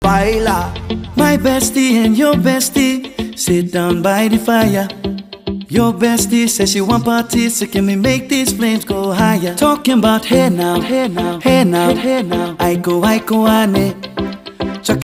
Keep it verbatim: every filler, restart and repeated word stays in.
Baila. My bestie and your bestie sit down by the fire. Your bestie says she want parties, so can we make these flames go higher? Talking about hey now, hey now, hey now, hey now. I go, I go, ane. Chuck